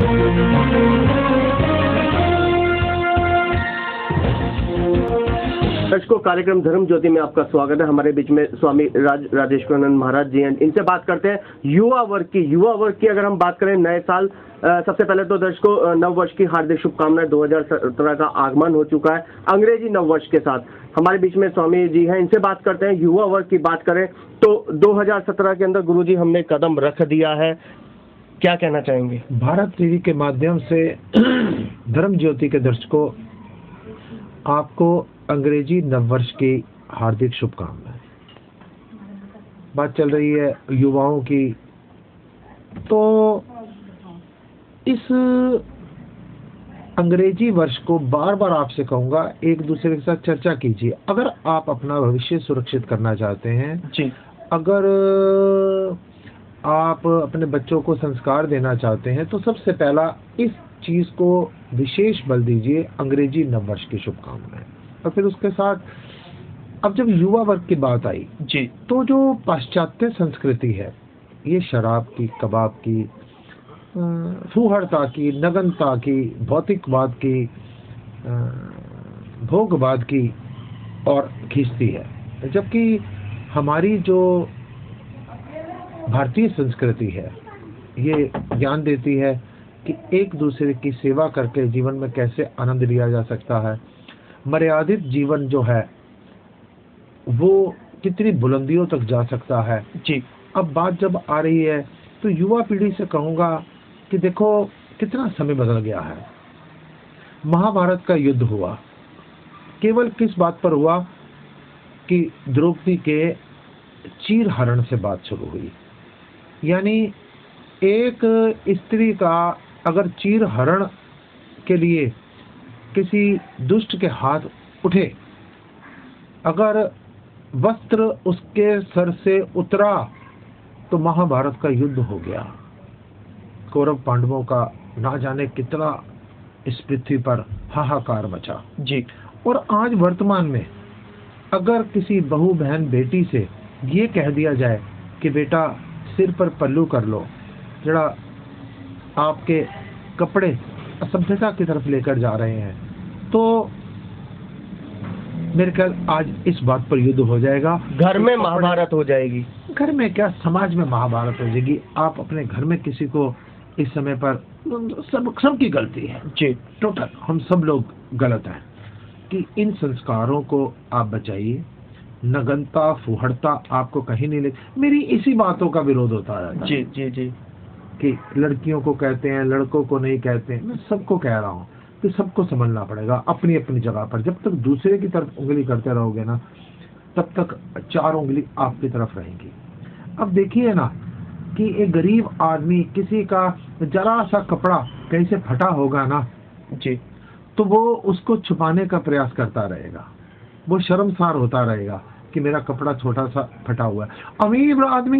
दर्शकों, कार्यक्रम धर्म ज्योति में आपका स्वागत है। हमारे बीच में स्वामी राजेश्वरानंद महाराज जी हैं। इनसे बात करते हैं युवा वर्ग की अगर हम बात करें नए साल, सबसे पहले तो दर्शकों नव वर्ष की हार्दिक शुभकामनाएं। 2017 का आगमन हो चुका है अंग्रेजी नव वर्ष के साथ। हमारे बीच में स्वामी जी हैं, इनसे बात करते हैं। युवा वर्ग की बात करें तो 2017 के अंदर गुरुजी हमने कदम रख दिया है, क्या कहना चाहेंगे? भारत टीवी के माध्यम से धर्म ज्योति के दर्शकों, आपको अंग्रेजी नववर्ष की हार्दिक शुभकामनाएं। बात चल रही है युवाओं की, तो इस अंग्रेजी वर्ष को बार बार आपसे कहूंगा, एक दूसरे के साथ चर्चा कीजिए। अगर आप अपना भविष्य सुरक्षित करना चाहते हैं जी, अगर आप अपने बच्चों को संस्कार देना चाहते हैं, तो सबसे पहला इस चीज को विशेष बल दीजिए, अंग्रेजी नववर्ष की शुभकामनाएं। और फिर उसके साथ अब जब युवा वर्ग की बात आई जी, तो जो पाश्चात्य संस्कृति है, ये शराब की, कबाब की, फूहड़ता की, नगनता की, भौतिकवाद की, भोगवाद की और खींचती है, जबकि हमारी जो भारतीय संस्कृति है ये ज्ञान देती है कि एक दूसरे की सेवा करके जीवन में कैसे आनंद लिया जा सकता है। मर्यादित जीवन जो है वो कितनी बुलंदियों तक जा सकता है। जी, अब बात जब आ रही है तो युवा पीढ़ी से कहूंगा कि देखो कितना समय बदल गया है। महाभारत का युद्ध हुआ, केवल किस बात पर हुआ कि द्रौपदी के चीर हरण से बात शुरू हुई। यानी एक स्त्री का अगर चीर हरण के लिए किसी दुष्ट के हाथ उठे, अगर वस्त्र उसके सर से उतरा, तो महाभारत का युद्ध हो गया। कौरव पांडवों का ना जाने कितना इस पृथ्वी पर हाहाकार मचा। जी, और आज वर्तमान में अगर किसी बहू, बहन, बेटी से ये कह दिया जाए कि बेटा सिर पर पल्लू कर लो, जरा आपके कपड़े असभ्यता की तरफ लेकर जा रहे हैं, तो मेरे ख्याल आज इस बात पर युद्ध हो जाएगा। घर में महाभारत हो जाएगी। घर में क्या, समाज में महाभारत हो जाएगी। आप अपने घर में किसी को इस समय पर, सबकी गलती है जी, टोटल, हम सब लोग गलत हैं कि इन संस्कारों को आप बचाइए। नगनता, फुहड़ता आपको कहीं नहीं ले। मेरी इसी बातों का विरोध होता है जी, जी, जी, कि लड़कियों को कहते हैं, लड़कों को नहीं कहते हैं। मैं सबको कह रहा हूँ कि सबको समझना पड़ेगा अपनी अपनी जगह पर। जब तक दूसरे की तरफ उंगली करते रहोगे ना, तब तक चार उंगली आपकी तरफ रहेंगी। अब देखिए ना कि एक गरीब आदमी, किसी का जरा सा कपड़ा कहीं से फटा होगा ना जी, तो वो उसको छुपाने का प्रयास करता रहेगा, वो शर्मसार होता रहेगा कि मेरा कपड़ा छोटा सा फटा हुआ है। अमीर आदमी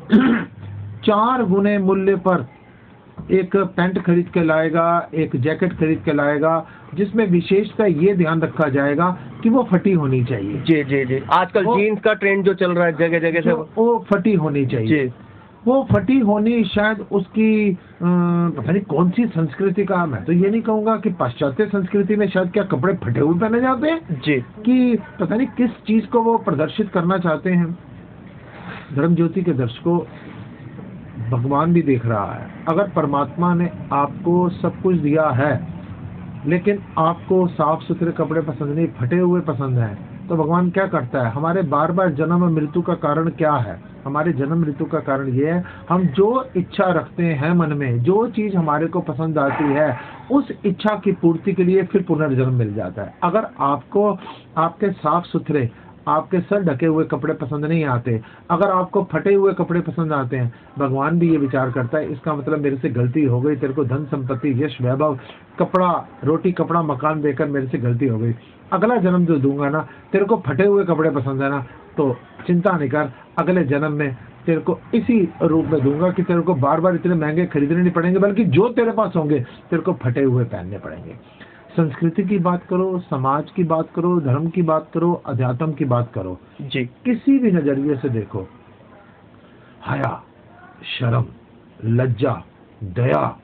4 गुने मूल्य पर एक पैंट खरीद के लाएगा, एक जैकेट खरीद के लाएगा, जिसमें विशेषता ये ध्यान रखा जाएगा कि वो फटी होनी चाहिए। जी, जी, जी, आजकल जीन्स का ट्रेंड जो चल रहा है जगह जगह से, वो फटी होनी चाहिए। वो फटी होनी शायद उसकी पता नहीं कौन सी संस्कृति का। मैं तो ये नहीं कहूंगा कि पाश्चात्य संस्कृति में शायद क्या कपड़े फटे हुए पहने जाते हैं जी, कि पता नहीं किस चीज को वो प्रदर्शित करना चाहते हैं। धर्म ज्योति के दर्शकों, भगवान भी देख रहा है। अगर परमात्मा ने आपको सब कुछ दिया है लेकिन आपको साफ सुथरे कपड़े पसंद नहीं, फटे हुए पसंद हैं, तो भगवान क्या करता है? हमारे बार बार जन्म और मृत्यु का कारण क्या है? हमारे जन्म मृत्यु का कारण ये है, हम जो इच्छा रखते हैं मन में, जो चीज हमारे को पसंद आती है, उस इच्छा की पूर्ति के लिए फिर पुनर्जन्म मिल जाता है। अगर आपको आपके साफ सुथरे, आपके सर ढके हुए कपड़े पसंद नहीं आते, अगर आपको फटे हुए कपड़े पसंद आते हैं, भगवान भी ये विचार करता है इसका मतलब मेरे से गलती हो गई, तेरे को धन संपत्ति, यश, वैभव, कपड़ा, रोटी कपड़ा, मकान देकर मेरे से गलती हो गई। अगला जन्म जो दूंगा ना, तेरे को फटे हुए कपड़े पसंद है ना, तो चिंता नहीं कर, अगले जन्म में तेरे को इसी रूप में दूंगा कि तेरे को बार बार इतने महंगे खरीदने नहीं पड़ेंगे, बल्कि जो तेरे पास होंगे तेरे को फटे हुए पहनने पड़ेंगे। संस्कृति की बात करो, समाज की बात करो, धर्म की बात करो, अध्यात्म की बात करो जी, किसी भी नजरिए से देखो, हया, शर्म, लज्जा, दया,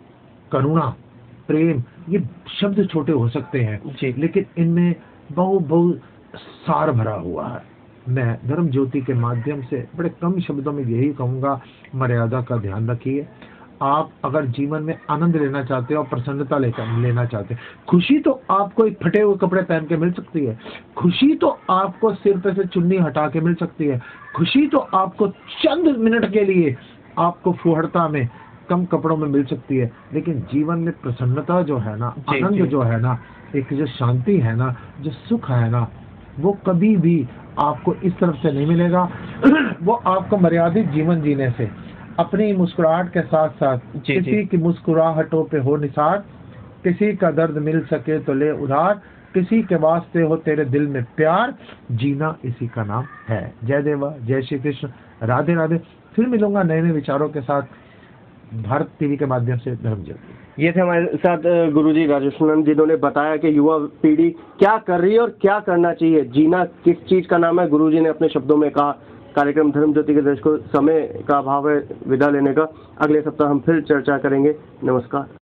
करुणा, प्रेम, ये शब्द छोटे हो सकते हैं जी। लेकिन इनमें बहुत सार भरा हुआ है। मैं धर्म ज्योति के माध्यम से बड़े कम शब्दों में यही कहूँगा, मर्यादा का ध्यान रखिए। आप अगर जीवन में आनंद लेना चाहते हो और प्रसन्नता लेना चाहते हैं, खुशी तो आपको एक फटे हुए कपड़े पहन के मिल सकती है, खुशी तो आपको सिर पे से चुन्नी हटा के मिल सकती है, खुशी तो आपको चंद मिनट के लिए आपको फुहड़ता में कम कपड़ों में मिल सकती है, लेकिन जीवन में प्रसन्नता जो है ना, आनंद जो है ना, एक जो शांति है ना, जो सुख है ना, वो कभी भी आपको इस तरफ से नहीं मिलेगा। वो आपको मर्यादित जीवन जीने से, अपनी मुस्कुराहट के साथ साथ किसी की मुस्कुराहटों पे हो निसार, किसी का दर्द मिल सके तो ले उधार, किसी के वास्ते हो तेरे दिल में प्यार, जीना इसी का नाम है। जय देवा, जय श्री कृष्ण, राधे राधे। फिर मिलूंगा नए नए विचारों के साथ भारत टीवी के माध्यम से धर्म ज्योति। ये थे हमारे साथ गुरुजी राजेश्वरानंद, जिन्होंने बताया कि युवा पीढ़ी क्या कर रही है और क्या करना चाहिए, जीना किस चीज का नाम है। गुरुजी ने अपने शब्दों में कहा। कार्यक्रम धर्म ज्योति के दर्शकों, समय का अभाव है विदा लेने का। अगले सप्ताह हम फिर चर्चा करेंगे। नमस्कार।